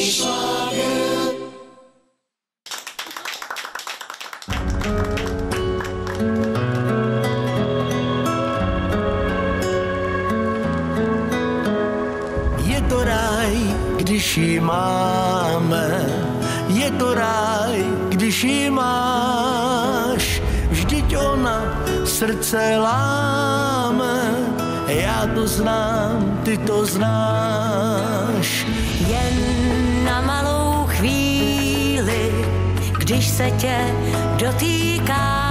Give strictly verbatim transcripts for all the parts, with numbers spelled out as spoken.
Je to ráj, když ji máme, je to ráj, když ji máš, vždyť ona srdce láme, já to znám, ty to znáš. Jen na malou chvíli, když se tě dotýká,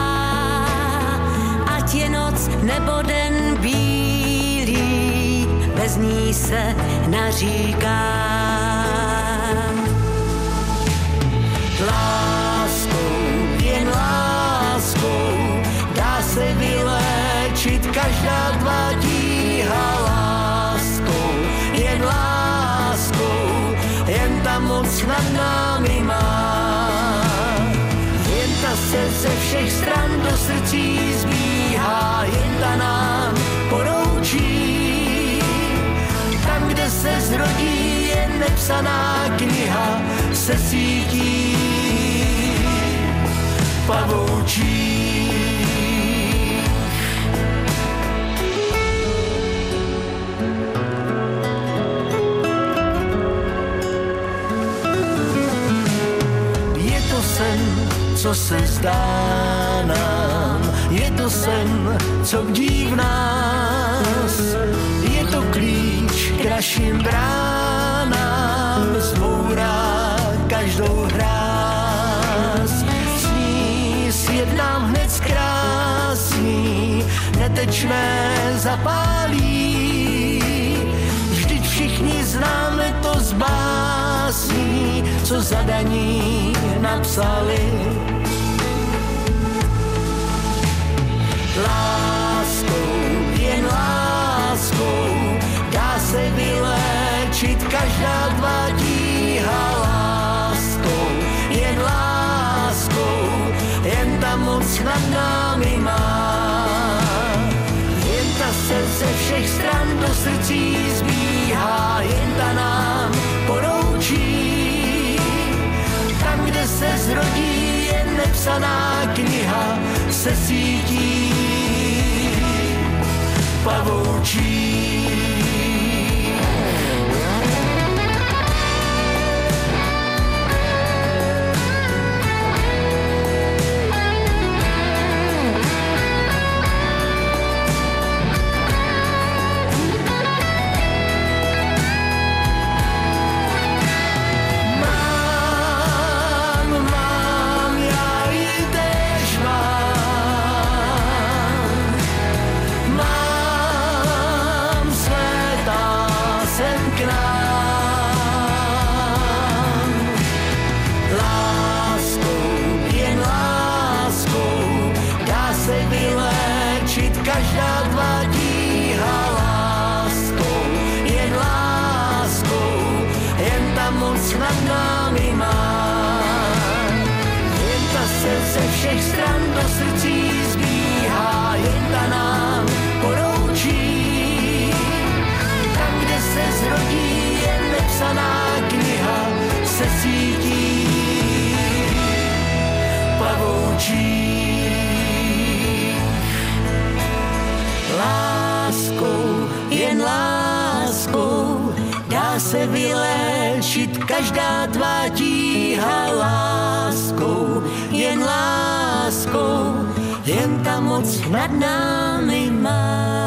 ať je noc nebo den bílý, bez ní se naříká. Láskou, jen láskou, dá se vyléčit každá tvá tíha. Láskou, jen láskou, jen ta moc nad námi má. Jen ta se ze všech stran do srdcí zbíhá, jen ta nám poroučí. Tam, kde se zrodí, je nepsaná kniha, se sítí pavoučí. Je to sen, co se zdá nám, je to sen, co bdí v nás, je to klíč k našim bránám, zbourá každou hráz. Sní svět nám hned zkrásný, netečné zapálí, vždyť všichni známe to z básní, co zadaní napsali. Láskou, jen láskou, dá se vyléčit každá tvá tíha. Láskou, jen láskou, jen ta moc nad námi má. Jen ta se ze všech stran do srdcí zbíhá, jen ta nám poroučí. Tam, kde se zrodí, je nepsaná kniha, se sítí pavoučí. Každá tvá tíha. Láskou, jen láskou, jen ta moc nad námi má. Jen ta se ze všech stran do srdcí zbíhá, jen ta nám poroučí. Tam, kde se zrodí, je nepsaná kniha, se sítí pavoučí. Láskou, jen láskou, dá se vyléčit každá tvá tíha. Láskou, jen láskou, jen ta moc nad námi má.